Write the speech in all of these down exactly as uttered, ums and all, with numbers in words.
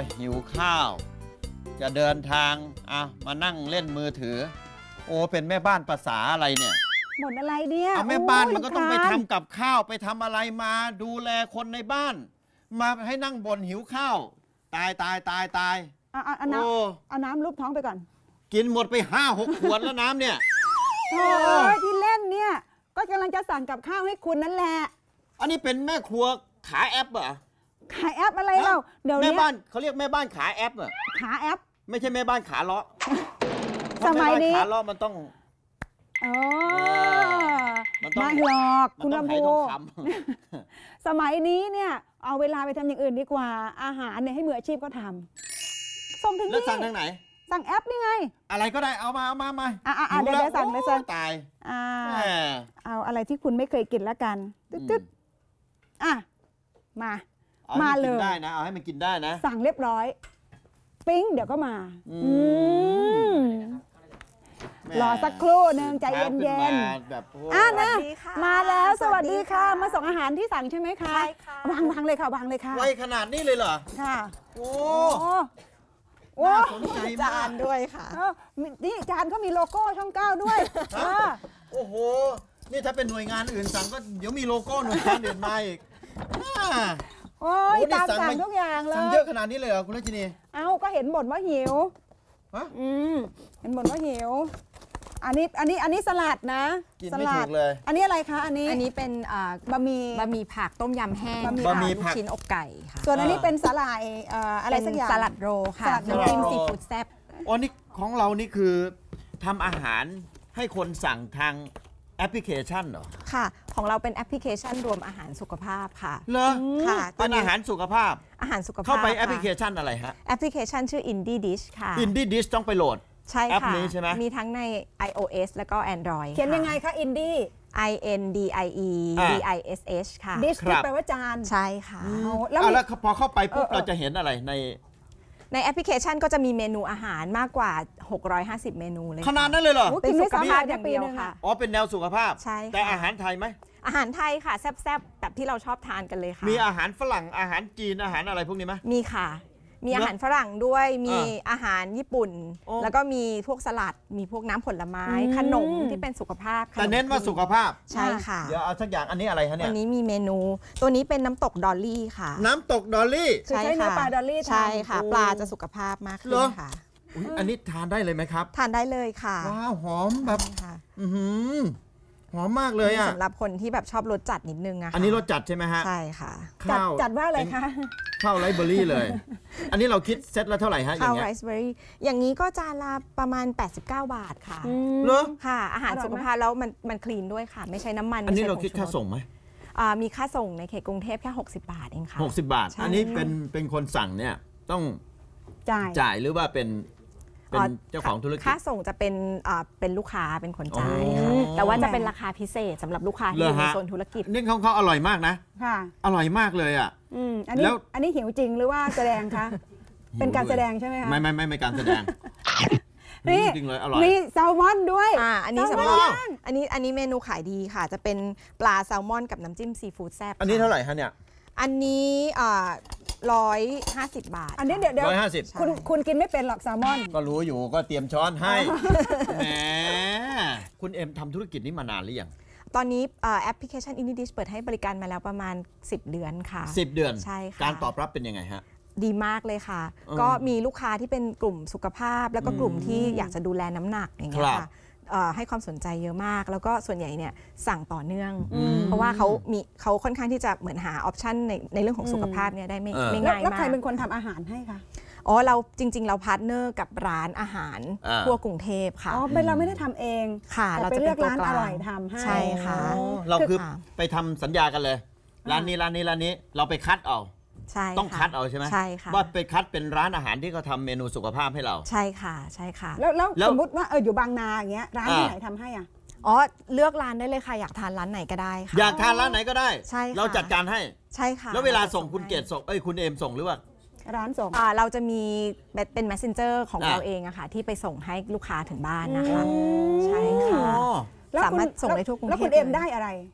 หิวข้าวจะเดินทางอ่ะมานั่งเล่นมือถือโอ้เป็นแม่บ้านภาษาอะไรเนี่ยหมดอะไรเนี่ยแม่บ้านมันก็ต้องไปทำกับข้าวไปทำอะไรมาดูแลคนในบ้านมาให้นั่งบ่นหิวข้าวตายตายตายตายเอาเอาน้ำเอาน้ำลูบท้องไปก่อนกินหมดไปห้าหกขวดแล้วน้ำเนี่ยโอ้ยที่เล่นเนี่ยก็กำลังจะสั่งกับข้าวให้คุณนั่นแหละอันนี้เป็นแม่ครัวขายแอปเหรอขายแอปอะไรเราเดี๋ยวนี้แม่บ้านเขาเรียกแม่บ้านขายแอปเหรอขาแอปไม่ใช่แม่บ้านขาเลาะสมัยนี้ขาเลาะมันต้องอ๋อไม่หรอกคุณลำพูสมัยนี้เนี่ยเอาเวลาไปทำอย่างอื่นดีกว่าอาหารเนี่ยให้มืออาชีพก็ทำส่งถึงที่แล้วสั่งทางไหนสั่งแอปนี่ไงอะไรก็ได้เอามาเอามามาอ่าเดี๋ยวสั่งเลยสั่งตายอ่าเอาอะไรที่คุณไม่เคยกินแล้วกันตึ๊ดๆอ่ะมามาเลยได้นะเอาให้มันกินได้นะสั่งเรียบร้อยปิ้งเดี๋ยวก็มารอสักครู่หนึ่งใจเย็นๆอ่ะนะมาแล้วสวัสดีค่ะมาส่งอาหารที่สั่งใช่ไหมคะใช่ค่ะวางวางเลยค่ะวางเลยค่ะไวขนาดนี้เลยเหรอค่ะโอ้โอ้สนใจมากจานด้วยค่ะนี่จานเขามีโลโก้ช่องเก้าด้วยโอ้โหนี่ถ้าเป็นหน่วยงานอื่นสั่งก็เดี๋ยวมีโลโก้หน่วยงานอื่นมาอีกโอ้ยตามสั่งทุกอย่างเลยสั่งเยอะขนาดนี้เลยเหรอคุณรัชนีเอ้าก็เห็นบ่นว่าหิวอืมเห็นบ่นว่าหิวอันนี้อันนี้อันนี้สลัดนะสลัดเลยอันนี้อะไรคะอันนี้อันนี้เป็นบะหมี่บะหมี่ผักต้มยำแห้งบะหมี่ผักชิ้นอกไก่ค่ะส่วนอันนี้เป็นสลัดอะไรสักอย่างสลัดโรค่ะน้ำจิ้มซีฟู้ดแซ่บอ๋อนี่ของเรานี่คือทำอาหารให้คนสั่งทางแอปพลิเคชันเหรอค่ะของเราเป็นแอปพลิเคชันรวมอาหารสุขภาพค่ะเหรอค่ะเป็นอาหารสุขภาพอาหารสุขภาพเข้าไปแอปพลิเคชันอะไรฮะแอปพลิเคชันชื่อ Indie Dish ค่ะ Indie Dish ต้องไปโหลดใช่ค่ะนี้ใช่ไหมมีทั้งใน iOS แล้วก็ Android เขียนยังไงคะ Indie I N D I E D I S H ค่ะ Dish แปลว่าจานใช่ค่ะแล้วพอเข้าไปปุ๊บเราจะเห็นอะไรในในแอปพลิเคชันก็จะมีเมนูอาหารมากกว่าหกร้อยห้าสิบเมนูเลยขนาดนั้นเลยเหรอเป็นสุขภาพอย่างเดียวค่ะอ๋อเป็นแนวสุขภาพใช่แต่อาหารไทยไหมอาหารไทยค่ะแซ่บๆแบบที่เราชอบทานกันเลยค่ะมีอาหารฝรั่งอาหารจีนอาหารอะไรพวกนี้ไหมมีค่ะมีอาหารฝรั่งด้วยมีอาหารญี่ปุ่นแล้วก็มีพวกสลัดมีพวกน้ำผลไม้ขนมที่เป็นสุขภาพแต่เน้นว่าสุขภาพใช่ค่ะเดี๋ยวเอาสักอย่างอันนี้อะไรคะเนี่ยอันนี้มีเมนูตัวนี้เป็นน้ำตกดอลลี่ค่ะน้ำตกดอลลี่ใช่ค่ะปลาดอลลี่ใช่ค่ะปลาจะสุขภาพมากขึ้นค่ะอันนี้ทานได้เลยไหมครับทานได้เลยค่ะว้าวหอมแบบหอมมากเลยอ่ะสำหรับคนที่แบบชอบรสจัดนิดนึงอะอันนี้รสจัดใช่ไหมฮะใช่ค่ะจัดจัดว่าอะไรคะข้าวไรซ์เบอร์รี่เลยอันนี้เราคิดเซตละเท่าไหร่ฮะอย่างเงี้ยข้าวไรซ์เบอร์รี่อย่างนี้ก็จานละประมาณแปดสิบเก้าบาทค่ะเหรอค่ะอาหารสุขภาพแล้วมันมันคลีนด้วยค่ะไม่ใช้น้ำมันอันนี้เราคิดค่าส่งไหมมีค่าส่งในเขตกรุงเทพแค่หกสิบบาทเองค่ะหกสิบบาทอันนี้เป็นเป็นคนสั่งเนี่ยต้องจ่ายจ่ายหรือว่าเป็นเป็นเจ้าของธุรกิจค่าส่งจะเป็นเป็นลูกค้าเป็นคนจ่ายค่ะแต่ว่าจะเป็นราคาพิเศษสำหรับลูกค้าที่อยู่ในโซนธุรกิจนี่เขาเขาอร่อยมากนะค่ะอร่อยมากเลยอ่ะอันนี้อันนี้หิวจริงหรือว่าแสดงคะเป็นการแสดงใช่ไหมคะไม่ไม่ไม่ไม่การแสดงนี่จริงเลยอร่อยมีแซลมอนด้วยอ่าอันนี้สำหรับอันนี้อันนี้เมนูขายดีค่ะจะเป็นปลาแซลมอนกับน้ำจิ้มซีฟู้ดแซ่บอันนี้เท่าไหร่คะเนี่ยอันนี้ร้อยห้าสิบบาทอันนี้เดี๋ยวเดี๋ยวร้อยห้าสิบคุณคุณกินไม่เป็นหรอกแซลมอนก็รู้อยู่ก็เตรียมช้อนให้แหมคุณเอ็มทำธุรกิจนี้มานานหรือยังตอนนี้แอปพลิเคชัน Indie Dish เปิดให้บริการมาแล้วประมาณสิบเดือนค่ะสิบเดือนใช่ค่ะการตอบรับเป็นยังไงฮะดีมากเลยค่ะก็มีลูกค้าที่เป็นกลุ่มสุขภาพแล้วก็กลุ่มที่อยากจะดูแลน้ำหนักอย่างเงี้ยค่ะให้ความสนใจเยอะมากแล้วก็ส่วนใหญ่เนี่ยสั่งต่อเนื่องเพราะว่าเขามีเขาค่อนข้างที่จะเหมือนหาออปชันในในเรื่องของสุขภาพเนี่ยได้ไม่ไม่ง่ายมากแล้วใครเป็นคนทำอาหารให้คะอ๋อเราจริงๆเราพาร์ทเนอร์กับร้านอาหารทั่วกรุงเทพค่ะอ๋อเป็นเราไม่ได้ทำเองค่ะเราจะเลือกร้านอร่อยทำให้ใช่ค่ะเราคือไปทำสัญญากันเลยร้านนี้ร้านนี้ร้านนี้เราไปคัดเอาต้องคัดเอาใช่ไหมใช่ค่ะว่าไปคัดเป็นร้านอาหารที่เขาทำเมนูสุขภาพให้เราใช่ค่ะใช่ค่ะแล้วแล้วสมมติว่าเอออยู่บางนาอย่างเงี้ยร้านที่ไหนทำให้อ่ะอ๋อเลือกร้านได้เลยค่ะอยากทานร้านไหนก็ได้ค่ะอยากทานร้านไหนก็ได้ใช่เราจัดการให้ใช่ค่ะแล้วเวลาส่งคุณเกศส่งเอ้ยคุณเอมส่งหรือว่าร้านส่งอ่าเราจะมีเป็น messenger ของเราเองอะค่ะที่ไปส่งให้ลูกค้าถึงบ้านนะคะใช่ค่ะสามารถส่งได้ทั่วกรุงเทพแล้วคุณเอมได้อะไร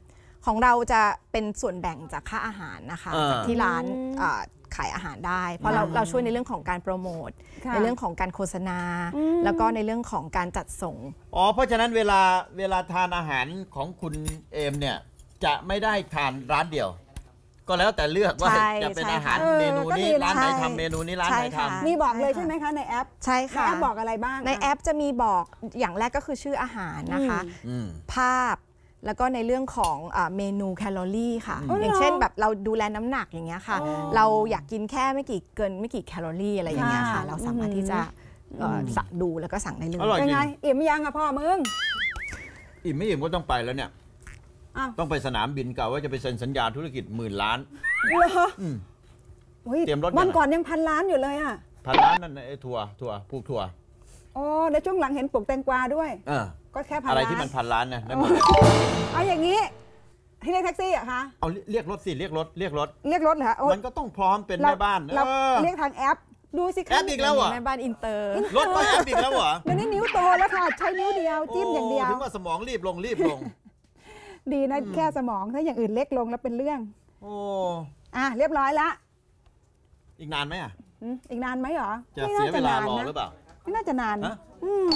ของเราจะเป็นส่วนแบ่งจากค่าอาหารนะคะจากที่ร้านขายอาหารได้เพราะเราเราช่วยในเรื่องของการโปรโมทในเรื่องของการโฆษณาแล้วก็ในเรื่องของการจัดส่งอ๋อเพราะฉะนั้นเวลาเวลาทานอาหารของคุณเอมเนี่ยจะไม่ได้ทานร้านเดียวก็แล้วแต่เลือกว่าจะเป็นอาหารเมนูนี้ร้านไหนทำเมนูนี้ร้านไหนทำมีบอกเลยใช่ไหมคะในแอปใช่ค่ะในแอปบอกอะไรบ้างในแอปจะมีบอกอย่างแรกก็คือชื่ออาหารนะคะภาพแล้วก็ในเรื่องของเมนูแคลอรี่ค่ะอย่างเช่นแบบเราดูแลน้ำหนักอย่างเงี้ยค่ะเราอยากกินแค่ไม่กี่เกินไม่กี่แคลอรี่อะไรอย่างเงี้ยค่ะเราสามารถที่จะสั่งดูแล้วก็สั่งได้เลยเป็นไงอิ่มยังอะพ่อมึงอิ่มไม่อิ่มก็ต้องไปแล้วเนี่ยต้องไปสนามบินกะว่าจะไปเซ็นสัญญาธุรกิจหมื่นล้านเหรอเตรียมรถวันก่อนยังพันล้านอยู่เลยอะพันล้านนั่นไอ้ทัวร์ทัวร์ผูกทัวร์โอ้ในช่วงหลังเห็นปลูกแตงกวาด้วยก็แค่พันล้านอะไรที่มันพันล้านนะนั่นหมดเอาอย่างนี้ที่เรียกแท็กซี่อะคะเอาเรียกรถสิเรียกรถเรียกรถเรียกรถเหรอมันก็ต้องพร้อมเป็นแม่บ้านเราเรียกทางแอปดูสิแอปอีกแล้วเหรอแม่บ้านอินเตอร์รถก็แอปอีกแล้วเหรอเดี๋ยวนี้นิ้วโตแล้วค่ะใช้นิ้วเดียวจิ้มอย่างเดียวถึงว่าสมองรีบลงรีบลงดีนะแค่สมองถ้าอย่างอื่นเล็กลงแล้วเป็นเรื่องโอ้อ่ะเรียบร้อยละอีกนานไหมอ่ะอีกนานไหมหรอจะเสียเวลารอหรือเปล่าไม่น่าจะนานอืม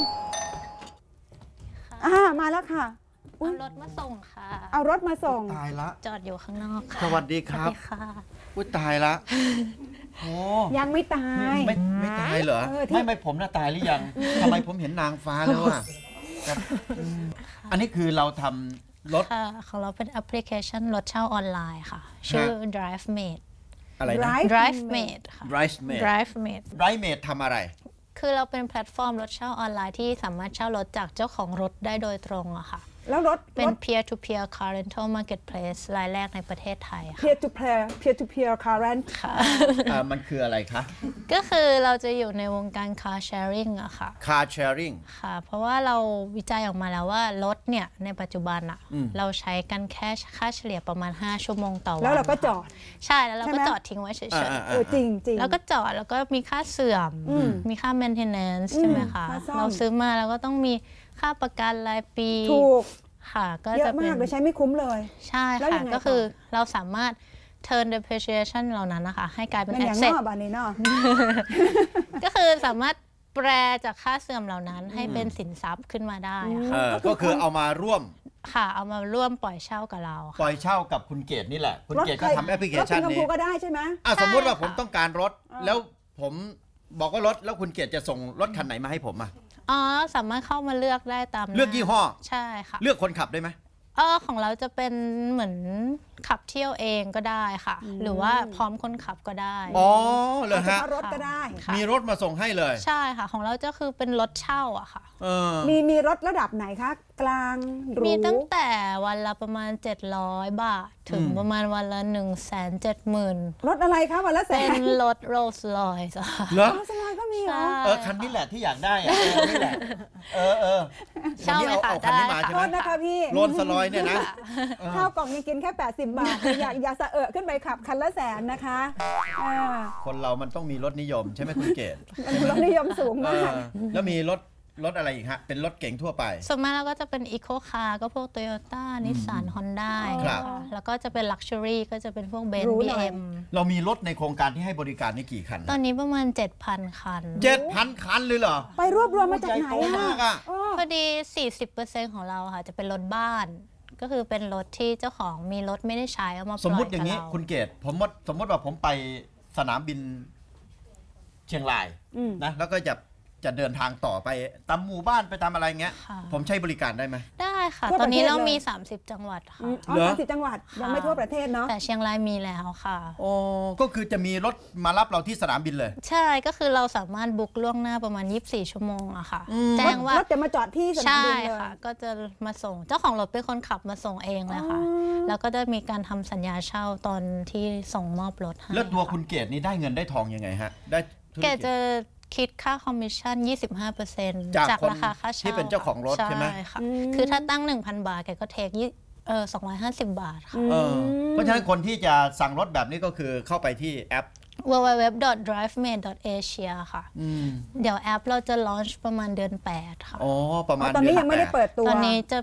อ่ามาแล้วค่ะเอารถมาส่งค่ะเอารถมาส่งตายละจอดอยู่ข้างนอกค่ะสวัสดีครับสวัสดีค่ะอุ้ยตายละโอ้ยังไม่ตายไม่ไม่ตายเหรอไม่ไม่ผมน่ะตายหรือยังทำไมผมเห็นนางฟ้าแล้วอ่ะอันนี้คือเราทำรถค่ะของเราเป็นแอปพลิเคชันรถเช่าออนไลน์ค่ะชื่อ DriveMate อะไรนะ DriveMate ค่ะ DriveMate DriveMate DriveMate ทำอะไรคือเราเป็นแพลตฟอร์มรถเช่าออนไลน์ที่สามารถเช่ารถจากเจ้าของรถได้โดยตรงอะค่ะแล้วรถเป็น peer to peer car rental marketplace รายแรกในประเทศไทยค่ะ peer to peer peer to peer car rent ค่ะมันคืออะไรคะก็คือเราจะอยู่ในวงการ car sharing อะค่ะ car sharing ค่ะเพราะว่าเราวิจัยออกมาแล้วว่ารถเนี่ยในปัจจุบันอะเราใช้กันแค่ค่าเฉลี่ยประมาณห้าชั่วโมงต่อวันแล้วเราก็จอดใช่แล้วเราก็จอดทิ้งไว้เฉยๆเออจริงจริงแล้วก็จอดแล้วก็มีค่าเสื่อมมีค่า maintenance ใช่ไหมคะเราซื้อมาแล้วก็ต้องมีค่าประกันรายปีถูกค่ะก็จะมากเลยใช้ไม่คุ้มเลยใช่ค่ะก็คือเราสามารถ turn depreciation เหล่านั้นนะคะให้กลายเป็น asset อันนี้เนาะก็คือสามารถแปลจากค่าเสื่อมเหล่านั้นให้เป็นสินทรัพย์ขึ้นมาได้ค่ะก็คือเอามาร่วมค่ะเอามาร่วมปล่อยเช่ากับเราปล่อยเช่ากับคุณเกดนี่แหละคุณเกดก็ทำแอปพลิเคชันนี้ก็ได้ใช่ไหมสมมติว่าผมต้องการรถแล้วผมบอกว่ารถแล้วคุณเกดจะส่งรถคันไหนมาให้ผมอ่ะอ๋อสามารถเข้ามาเลือกได้ตามเลือกยี่ห้อใช่ค่ะเลือกคนขับได้ไหมเออของเราจะเป็นเหมือนขับเที่ยวเองก็ได้ค่ะหรือว่าพร้อมคนขับก็ได้อ๋อเหรอฮะรถก็ได้มีรถมาส่งให้เลยใช่ค่ะของเราจะคือเป็นรถเช่าอะค่ะมีมีรถระดับไหนคะกลางมีตั้งแต่วันละประมาณเจ็ดร้อยบาทถึงประมาณวันละ หนึ่งแสนเจ็ดหมื่นรถอะไรคะวันละแสนเป็นรถโรลส์รอยส์ค่ะเหรอโรลส์รอยส์ก็มีเหรอเออคันนี้แหละที่อยากได้อะนี่แหละเออเออเช่าไหมคะได้ค่ะโทษนะคะพี่โรลส์รอยส์เนี่ยนะข้าวกล่องยังกินแค่แปดสิบบาทอยากอยากสะเอะขึ้นไปขับคันละแสนนะคะคนเรามันต้องมีรถนิยมใช่ไหมคุณเกศรถนิยมสูงมากแล้วมีรถรถอะไรอีกฮะเป็นรถเก๋งทั่วไปส่วนมากเราก็จะเป็นอีโคคาร์ก็พวกโตโยต้านิสสันฮอนด้าแล้วก็จะเป็นลักชัวรี่ก็จะเป็นพวกเบนซ์ บี เอ็มเรามีรถในโครงการที่ให้บริการนี่กี่คันตอนนี้ประมาณ เจ็ดพัน คันเจ็ดพัน คันเลยเหรอไปรวบรวมมาจากไหนอ่ะพอดี สี่สิบเปอร์เซ็นต์ ของเราค่ะจะเป็นรถบ้านก็คือเป็นรถที่เจ้าของมีรถไม่ได้ใช้เอามาปล่อยกับเราสมมติอย่างนี้คุณเกศผมมดสมมติว่าผมไปสนามบินเชียงรายนะแล้วก็จะจะเดินทางต่อไปตามหมู่บ้านไปตามอะไรเงี้ยผมใช้บริการได้ไหมได้ค่ะตอนนี้เรามีสามสิบจังหวัดค่ะอ๋อสามสิบจังหวัดยังไม่ทั่วประเทศเนาะแต่เชียงรายมีแล้วค่ะโอ้ก็คือจะมีรถมารับเราที่สนามบินเลยใช่ก็คือเราสามารถบุ๊กล่วงหน้าประมาณยี่สิบสี่ชั่วโมงอะค่ะแจ้งว่ารถจะมาจอดที่สนามบินเลยใช่ค่ะก็จะมาส่งเจ้าของรถเป็นคนขับมาส่งเองเลยค่ะแล้วก็จะมีการทำสัญญาเช่าตอนที่ส่งมอบรถให้แล้วตัวคุณเกศนี่ได้เงินได้ทองยังไงฮะได้แกจะคิดค่าคอมมิชชั่น ยี่สิบห้าเปอร์เซ็นต์ จากราคาค่าเช่าที่เป็นเจ้าของรถใช่ไหมใช่ค่ะคือถ้าตั้ง หนึ่งพัน บาทแกก็เทคเออสองร้อยห้าสิบ บาทค่ะเพราะฉะนั้นคนที่จะสั่งรถแบบนี้ก็คือเข้าไปที่แอปดับเบิลยู ดับเบิลยู ดับเบิลยู ดอท ไดรฟ์เมท ดอท เอเชีย ค่ะเดี๋ยวแอปเราจะลอนช์ประมาณเดือนแปดค่ะอ๋อประมาณตอนนี้ยังไม่ได้เปิดตัวตอนนี้จะเป็น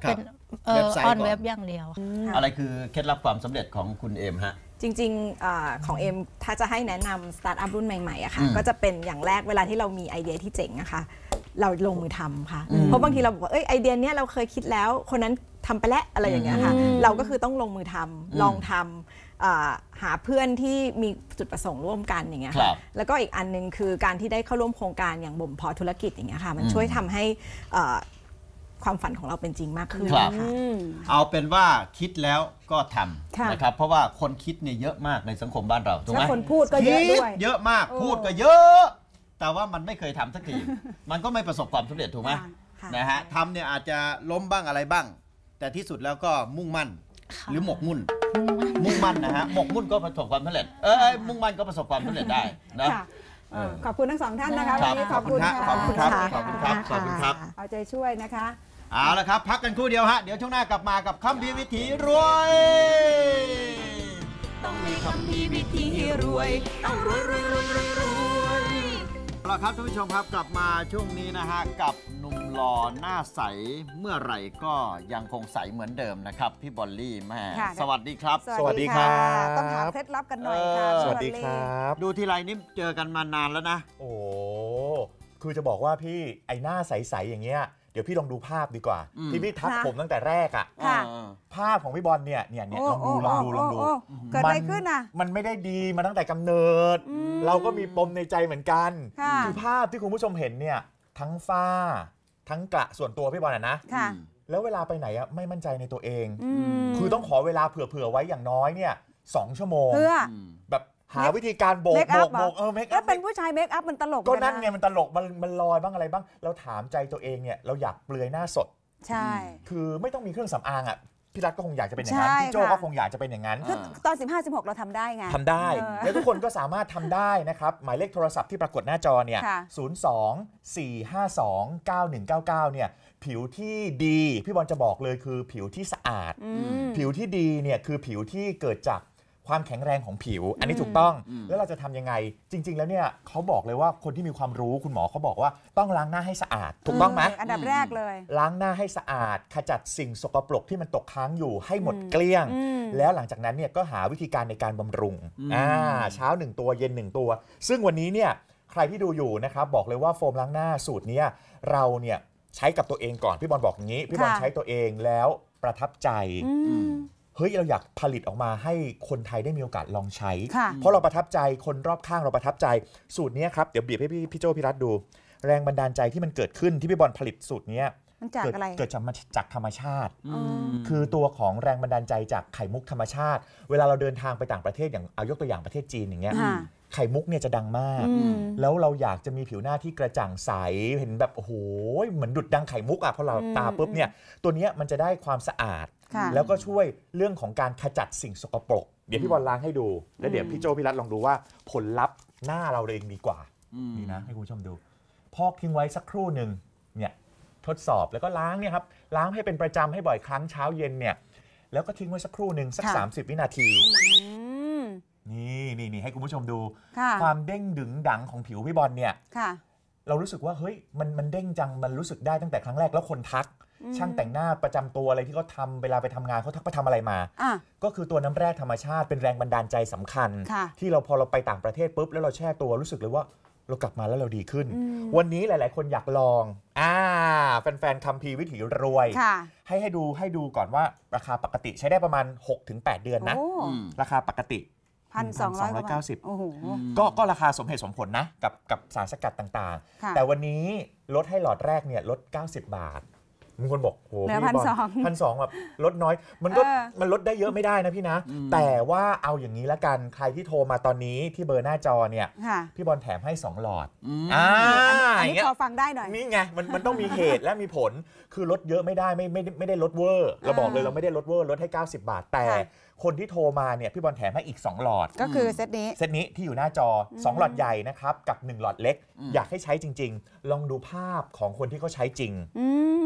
เออเว็บไซต์ออนก่อนเว็บอย่างเดียวอะไรคือเคล็ดลับความสำเร็จของคุณเอมฮะจริงๆอ่าของเอ็มถ้าจะให้แนะนำสตาร์ทอัพรุ่นใหม่ๆอะค่ะอืมก็จะเป็นอย่างแรกเวลาที่เรามีไอเดียที่เจ๋งอะค่ะเราลงมือทำค่ะ เพราะบางทีเราบอกว่าเอ้ยไอเดียเนี้ยเราเคยคิดแล้วคนนั้นทำไปแล้วอะไรอย่างเงี้ยค่ะอืมเราก็คือต้องลงมือทำมลองทำอ่าหาเพื่อนที่มีจุดประสงค์ร่วมกันอย่างเงี้ยครัค่ะบแล้วก็อีกอันนึงคือการที่ได้เข้าร่วมโครงการอย่างบ่มเพาะธุรกิจอย่างเงี้ยค่ะมันอืมช่วยทำให้อ่าความฝันของเราเป็นจริงมากขึ้นครับค่ะอืมเอาเป็นว่าคิดแล้วก็ทค่ะำนะครับเพราะว่าคนคิดเนี่ยเยอะมากในสังคมบ้านเราถูกไหมแล้วคนพูดก็เยอะด้วยคิเยอะมากโอ้พูดก็เยอะ แต่ว่ามันไม่เคยทำสักที มันก็ไม่ประสบความสำเร็จถูกไหมค่ะนะฮะทำเนี่ยอาจจะล้มบ้างอะไรบ้าง แต่ที่สุดแล้วก็มุ่งมั่น หรือหมกมุ่น มุ่งมั่นนะฮะหมกมุ่นก็ประสบความสำเร็จเออมุ่งมั่นก็ประสบความสำเร็จได้นะค่ะเออขอบคุณทั้งสองท่านนะคะครัวับนนี้ขขออบบ คุคุณ ณฮะค่ะขอบคุณครับค่ะขอบคุณครับขอบคุณครับเอาใจช่วยนะคะเอาละครับ พักกันครู่เดียวฮะ เดี๋ยวช่วงหน้ากลับมากับคัมภีร์วิถีรวยต้องมีคำพีวิธีรวยต้องรวยรวยรวยรวยรวยเอาละครับท่านผู้ชมครับกลับมาช่วงนี้นะฮะกับหนุ่มหล่อหน้าใสเมื่อไหร่ก็ยังคงใสเหมือนเดิมนะครับพี่บอลลี่แม่ค่ะสวัสดีครับสวัสดีครับต้องถามเคล็ดลับกันหน่อยค่ะเออสวัสพี่ดีบอลคลี่รับดูทีไรนี่เจอกันมานานแล้วนะโอ้คือจะบอกว่าพี่ไอหน้าใสๆอย่างเงี้ยเดี๋ยวพี่ลองดูภาพดีกว่าอืมที่พี่ทักค่ะผมตั้งแต่แรกอ่ะค่ะเออภาพของพี่บอลเนี่ยเนี่ยเนี่ยโอ้ลองดูโอ้ลองดูลองดูโโเกิดอะไรมัขึ้นอ่ะมันไม่ได้ดีมาตั้งแต่กำเนิดอืมเราก็มีปมในใจเหมือนกันค่ะอภาพที่คุณผู้ชมเห็นเนี่ยทั้งฝ้า ทั้งกระส่วนตัวพี่บอลอะนะค่ะแล้วเวลาไปไหนอะไม่มั่นใจในตัวเองอืมคือต้องขอเวลาเผื่อๆไว้อย่างน้อยเนี่ยสองชั่วโมงเพื่อแบบหาวิธีการโบกเมคโบอัพกเหรอโบกเออเมคแล้อัวพเป็นผู้ชายเมคอัพมันตลกก็เหมือนั่นนะไงมันตลกมันมันลอยบ้างอะไรบ้าง เราถามใจตัวเองเนี่ยเราอยากเปลือยหน้าสดใช่คือไม่ต้องมีเครื่องสำอางอ่ะพี่รัฐก็คงอยากจะเป็นอย่างนั้นใช่พี่โจค่ะก็คงอยากจะเป็นอย่างนั้นคือตอน สิบห้า สิบหก เราทำได้ไงทำได้เออแล้วทุกคนก็สามารถทำได้นะครับ หมายเลขโทรศัพท์ที่ปรากฏหน้าจอเนี่ยค่ะศูนย์ สอง สี่ ห้า สอง เก้า หนึ่ง เก้า เก้าเนี่ยผิวที่ดีพี่บอลจะบอกเลยคือผิวที่สะอาดอืมผิวที่ดีเนี่ยคือผิวที่เกิดจากความแข็งแรงของผิว อันนี้ถูกต้องอืมแล้วเราจะทำยังไง จริง ๆ แล้วเนี่ยเขาบอกเลยว่าคนที่มีความรู้คุณหมอเขาบอกว่าต้องล้างหน้าให้สะอาด ถูกต้องไหมอันดับแรกเลยล้างหน้าให้สะอาด ขจัดสิ่งสกปรกที่มันตกค้างอยู่ให้หมดเกลี้ยงอืมแล้วหลังจากนั้นเนี่ยก็หาวิธีการในการบำรุงอืมอ่าเช้าหนึ่งตัวเย็นหนึ่งตัว ซึ่งวันนี้เนี่ยใครที่ดูอยู่นะครับบอกเลยว่าโฟมล้างหน้าสูตรเนี้ยเราเนี่ยใช้กับตัวเองก่อนพี่บอลบอกอย่างนี้พี่บอลค่ะใช้ตัวเองแล้วประทับใจอืมเฮ้ยเราอยากผลิตออกมาให้คนไทยได้มีโอกาสลองใช้ค่ะเพราะเราประทับใจคนรอบข้างเราประทับใจสูตรเนี้ยครับเดี๋ยวบีบให้พี่พี่โจพี่รัฐดู แรงบันดาลใจที่มันเกิดขึ้นที่พี่บอลผลิตสูตรเนี้ยมันจากเกิดอะไรเกิดจากมาจากธรรมชาติอืมคือตัวของแรงบันดาลใจจากไข่มุกธรรมชาติ เวลาเราเดินทางไปต่างประเทศอย่างเอายกตัวอย่างประเทศจีนอย่างเงี้ยค่ะไข่มุกเนี่ยจะดังมากอืมแล้วเราอยากจะมีผิวหน้าที่กระจ่างใสเห็นแบบโอ้โหเหมือนดุดดังไข่มุกอ่ะพอเราอืมตาปุ๊บเนี่ยตัวเนี้ยมันจะได้ความสะอาดค่ะแล้วก็ช่วยเรื่องของการขจัดสิ่งสกปรกเดี๋ยวพี่บอลล้างให้ดู แล้วเดี๋ยวพี่โจพี่รัฐลองดูว่าผลลัพธ์หน้าเราเองดีกว่าอืมนี่นะให้คุณผู้ชมดู พอกทิ้งไว้สักครู่หนึ่งเนี่ยทดสอบแล้วก็ล้างเนี่ยครับล้างให้เป็นประจำให้บ่อยครั้งเช้าเย็นเนี่ยแล้วก็ทิ้งไว้สักครู่หนึ่งสักค่ะสามสิบวินาทีอืมนี่นี่นี่ให้คุณผู้ชมดูค่ะความเด้งดึงดังของผิวพี่บอลเนี่ยค่ะเรารู้สึกว่าเฮ้ยมันมันเด้งจังมันรู้สึกได้ตั้งแต่ครั้งแรกแล้วคนทักอืมช่างแต่งหน้าประจำตัวอะไรที่เขาทำเวลาไปทำงานเขาทักไปทำอะไรมาอ่ะก็คือตัวน้ำแร่ธรรมชาติเป็นแรงบันดาลใจสำคัญค่ะที่เราพอเราไปต่างประเทศปุ๊บแล้วเราแช่ตัวรู้สึกเลยว่าเรากลับมาแล้วเราดีขึ้นอืมวันนี้หลาย ๆ คนอยากลองอ่าแฟน ๆ คัมภีร์วิถีรวยค่ะให้ให้ดูให้ดูก่อนว่าราคาปกติใช้ได้ประมาณ หกถึงแปด เดือนนะโอ้อืมราคาปกติพันสองร้อยกว่าบาทเก้าสิบโอ้โหก็ก็ราคาสมเหตุสมผลนะกับกับสารสกัดต่างค่ะๆ แต่วันนี้ลดให้หลอดแรกเนี่ยลด เก้าสิบบาทบางคนบอกโหเหลือพี่บอลพันสองพันสองแบบลดน้อย มันก็เออมันลดได้เยอะไม่ได้นะพี่นะอืมแต่ว่าเอาอย่างนี้ละกันใครที่โทรมาตอนนี้ที่เบอร์หน้าจอเนี่ยค่ะพี่บอลแถมให้สองหลอดอืมอ่าอันอย่างนี้เงี้ยพอฟังได้หน่อยนี่ไงมันมันต้องมีเหตุและมีผลคือลดเยอะไม่ได้ไม่ไม่ไม่ได้ลดเวอร์เราบอกเลยเราไม่ได้ลดเวอร์ลดให้ เก้าสิบบาท แต่ค่ะคนที่โทรมาเนี่ยพี่บอลแถมให้อีกสองหลอดก็คือเซตนี้เซตนี้ที่อยู่หน้าจออสองหลอดใหญ่นะครับกับหนึ่งหลอดเล็กอืมอยากให้ใช้จริง ๆ ลองดูภาพของคนที่เขาใช้จริงอืม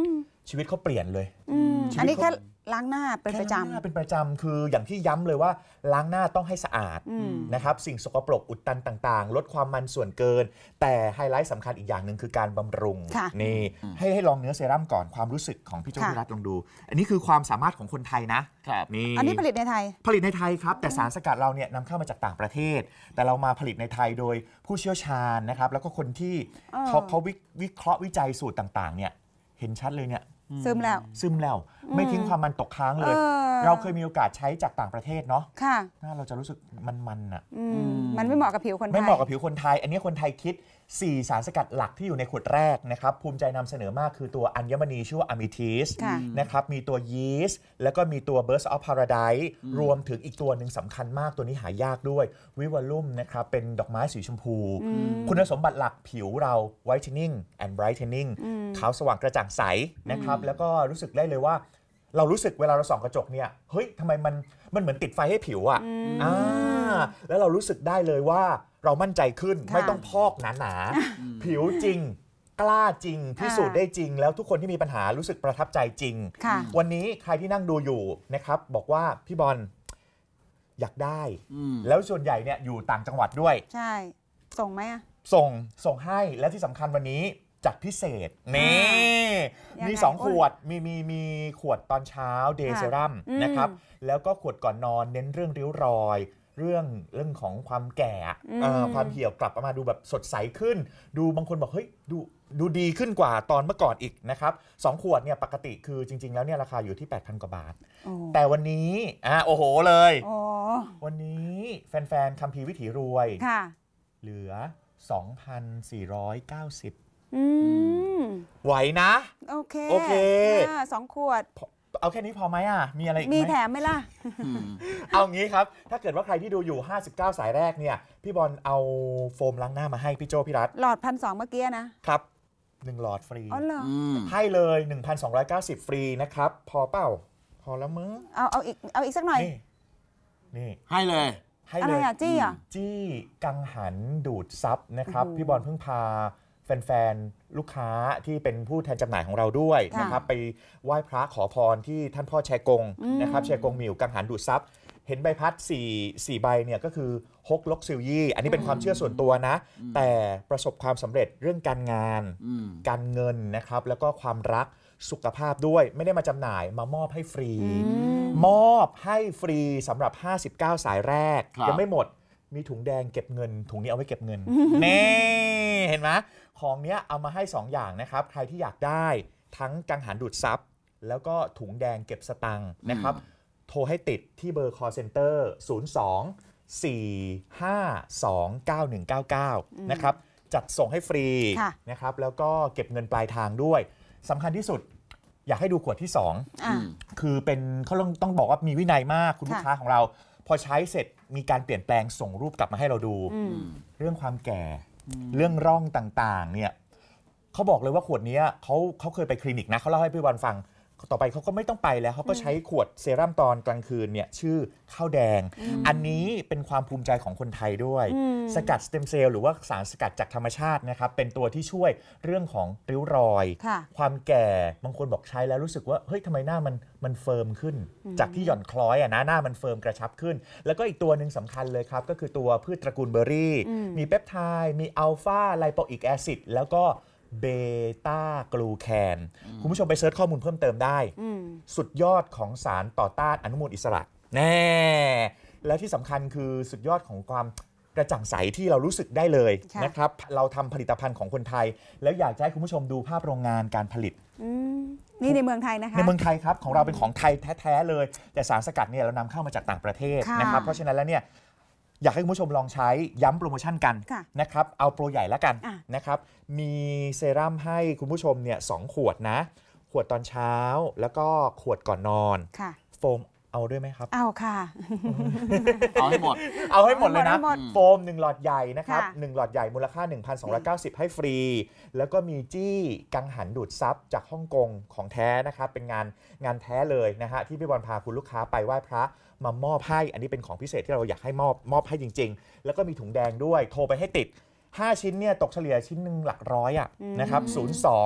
ชีวิตเขาเปลี่ยนเลยอืมอันนี้แค่ล้างหน้าเป็นประจำล้างหน้าเป็นประจำคืออย่างที่ย้ำเลยว่าล้างหน้าต้องให้สะอาดนะครับสิ่งสกปรกอุดตันต่างๆ ลดความมันส่วนเกิน แต่ไฮไลท์สำคัญอีกอย่างหนึ่งคือการบำรุงนี่ให้ให้ลองเนื้อเซรั่มก่อนความรู้สึกของพี่โจ้พี่รัตลองดู อันนี้คือความสามารถของคนไทยนะนี่อันนี้ผลิตในไทยผลิตในไทยครับแต่สารสกัดเราเนี่ยนำเข้ามาจากต่างประเทศแต่เรามาผลิตในไทยโดยผู้เชี่ยวชาญนะครับแล้วก็คนที่เขาเขาวิเคราะห์วิจัยสูตรต่างๆเนี่ยเห็นชัดเลยเนี่ยซึมแล้วซึมแล้วไม่ทิ้งความมันตกค้างเลย เราเคยมีโอกาสใช้จากต่างประเทศเนาะค่ะน่าเราจะรู้สึกมันๆอ่ะมันไม่เหมาะกับผิวคนไทยไม่เหมาะกับผิวคนไทยอันนี้คนไทยคิดสี่สารสกัดหลักที่อยู่ในขวดแรกนะครับภูมิใจนำเสนอมากคือตัวอัญมณีชื่อว่าอะมิทิสนะครับมีตัวยีสต์แล้วก็มีตัว Burst of Paradise รวมถึงอีกตัวหนึ่งสำคัญมากตัวนี้หายากด้วยวิวอลุ่มนะครับเป็นดอกไม้สีชมพูคุณสมบัติหลักผิวเรา Whitening and Brightening ขาวสว่างกระจ่างใสนะครับแล้วก็รู้สึกได้เลยว่าเรารู้สึกเวลาเราส่องกระจกเนี่ยเฮ้ยทำไมมันมันเหมือนติดไฟให้ผิวอ่ะอ่าแล้วเรารู้สึกได้เลยว่าเรามั่นใจขึ้นไม่ต้องพอกหนาๆผิวจริงกล้าจริงพิสูจน์ได้จริงแล้วทุกคนที่มีปัญหารู้สึกประทับใจจริงวันนี้ใครที่นั่งดูอยู่นะครับบอกว่าพี่บอลอยากได้แล้วส่วนใหญ่เนี่ยอยู่ต่างจังหวัดด้วยใช่ส่งไหมอ่ะส่งส่งให้และที่สำคัญวันนี้จัดพิเศษนี่มีสองขวดมีมีมีขวดตอนเช้าเดย์เซรั่มนะครับแล้วก็ขวดก่อนนอนเน้นเรื่องริ้วรอยเรื่องเรื่องของความแก่ความเหี่ยวกลับมาดูแบบสดใสขึ้นดูบางคนบอกเฮ้ยดูดูดีขึ้นกว่าตอนเมื่อก่อนอีกนะครับสองขวดเนี่ยปกติคือจริงๆแล้วเนี่ยราคาอยู่ที่ แปดพัน กว่าบาทแต่วันนี้อ่าโอ้โหเลยวันนี้แฟนๆคัมภีร์วิถีรวยเหลือ สองพันสี่ร้อยเก้าสิบไหวนะโอเคโอเคสองขวดเอาแค่นี้พอไหมอ่ะมีอะไรอีกไหมมีแถมไหมล่ะเอางี้ครับถ้าเกิดว่าใครที่ดูอยู่ห้าสิบเก้าสายแรกเนี่ยพี่บอลเอาโฟมล้างหน้ามาให้พี่โจพี่รัตหลอดพันสองเมื่อกี้นะครับหนึ่งหลอดฟรีอ๋อเหรอให้เลย หนึ่งพันสองร้อยเก้าสิบ ฟรีนะครับพอเปล่าพอแล้วมั้งเอาเอาอีกเอาอีกสักหน่อยนี่ให้เลยให้เลยอะไรอ่ะจี้อ่ะจี้กังหันดูดซับนะครับพี่บอลเพิ่งพาแฟนๆลูกค้าที่เป็นผู้แทนจำหน่ายของเราด้วยนะครับไปไหว้พระขอพรที่ท่านพ่อแชกงนะครับแชกงมิวกังหันดูดซับเห็นใบพัดสี่ สี่ใบเนี่ยก็คือฮกลกซิลยี่อันนี้เป็นความเชื่อส่วนตัวนะแต่ประสบความสำเร็จเรื่องการงานการเงินนะครับแล้วก็ความรักสุขภาพด้วยไม่ได้มาจำหน่ายมามอบให้ฟรีมอบให้ฟรีสำหรับห้าสิบเก้าสายแรกยังไม่หมดมีถุงแดงเก็บเงินถุงนี้เอาไว้เก็บเงินเน่เห็นไหมของเนี้ยเอามาให้สองอย่างนะครับใครที่อยากได้ทั้งกังหันดูดซับแล้วก็ถุงแดงเก็บสตังค์นะครับโทรให้ติดที่เบอร์ call center ศูนย์ สอง สี่ ห้า สอง เก้า หนึ่ง เก้า เก้านะครับจัดส่งให้ฟรีนะครับแล้วก็เก็บเงินปลายทางด้วยสำคัญที่สุดอยากให้ดูขวดที่สองคือเป็นเขาต้องต้องบอกว่ามีวินัยมากคุณลูกค้าของเราพอใช้เสร็จมีการเปลี่ยนแปลงส่งรูปกลับมาให้เราดูเรื่องความแก่เรื่องร่องต่างๆเนี่ยเขาบอกเลยว่าขวดนี้เขาเขาเคยไปคลินิกนะเขาเล่าให้พี่วันฟังต่อไปเขาก็ไม่ต้องไปแล้วเขาก็ใช้ขวดเซรั่มตอนกลางคืนเนี่ยชื่อข้าวแดงอันนี้เป็นความภูมิใจของคนไทยด้วยสกัดสเต็มเซลล์หรือว่าสารสกัดจากธรรมชาตินะครับเป็นตัวที่ช่วยเรื่องของริ้วรอยความแก่บางคนบอกใช้แล้วรู้สึกว่าเฮ้ยทำไมหน้ามันมันเฟิร์มขึ้นจากที่หย่อนคล้อยอ่ะนะหน้ามันเฟิร์มกระชับขึ้นแล้วก็อีกตัวหนึ่งสำคัญเลยครับก็คือตัวพืชตระกูลเบอร์รี่มีเปปไทด์มีอัลฟาไลโปอิกแอซิดแล้วก็เบต้ากลูแคนคุณผู้ชมไปเซิร์ชข้อมูลเพิ่มเติมได้สุดยอดของสารต่อต้านอนุมูลอิสระแน่และที่สำคัญคือสุดยอดของความกระจ่างใสที่เรารู้สึกได้เลยนะครับเราทำผลิตภัณฑ์ของคนไทยแล้วอยากจะให้คุณผู้ชมดูภาพโรงงานการผลิตนี่ในเมืองไทยนะคะในเมืองไทยครับของเราเป็นของไทยแท้ๆเลยแต่สารสกัดเนี่ยเรานำเข้ามาจากต่างประเทศนะครับเพราะฉะนั้นแล้วเนี่ยอยากให้คุณผู้ชมลองใช้ย้ำโปรโมชั่นกันนะครับเอาโปรใหญ่แล้วกันนะครับมีเซรั่มให้คุณผู้ชมเนี่ยสองขวดนะขวดตอนเช้าแล้วก็ขวดก่อนนอนโฟมเอาด้วยไหมครับเอาค่ะเอาให้หมดเอาให้หมดเลยนะโฟมหนึ่งหลอดใหญ่นะครับหนึ่งหลอดใหญ่มูลค่า หนึ่งพันสองร้อยเก้าสิบ ให้ฟรีแล้วก็มีจี้กังหันดูดซับจากฮ่องกงของแท้นะครับเป็นงานงานแท้เลยนะฮะที่พี่บอลพาคุณลูกค้าไปไหว้พระมามอบให้อันนี้เป็นของพิเศษที่เราอยากให้มอบมอบให้จริงๆแล้วก็มีถุงแดงด้วยโทรไปให้ติดห้าชิ้นเนี่ยตกเฉลี่ยชิ้นหนึ่งหลักร้อยอ่ะนะครับศูนย์ สอง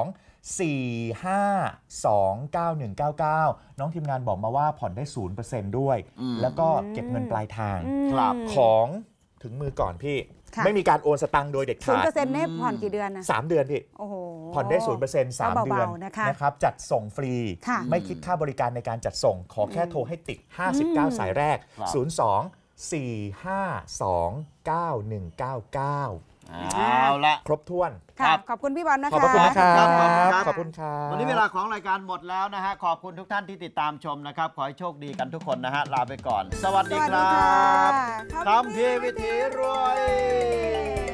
สี่ ห้า สอง เก้า หนึ่ง เก้า เก้า น้องทีมงานบอกมาว่าผ่อนได้ ศูนย์เปอร์เซ็นต์ ด้วย แล้วก็เก็บเงินปลายทางครับของถึงมือก่อนพี่ค่ะไม่มีการโอนสตังค์โดยเด็ดศูนขาย์ดเปอร์เซ็นต์เนี่ยผ่อนกี่เดือนนะสามเดือนพี่โอ้โหผ่อนได้ ศูนย์เปอร์เซ็นต์ สามก็เดือนเบาๆนะคะนะครับจัดส่งฟรีค่ะไม่คิดค่าบริการในการจัดส่ง ขอแค่โทรให้ติด ห้าสิบเก้า สายแรกครับศูนย์ สอง สี่ ห้า สอง เก้า หนึ่ง เก้า เก้าเอาละครบถ้วนค่ะขอบคุณพี่บอลนะคะขอบพระคุณนะครับขอบคุณครับขอบคุณครับวันนี้เวลาของรายการหมดแล้วนะฮะ ขอบคุณทุกท่านที่ติดตามชมนะครับ ขอให้โชคดีกันทุกคนนะฮะ ลาไปก่อน สวัสดีสวัสคดีรัค่ะบคำพีร์วิถีรวย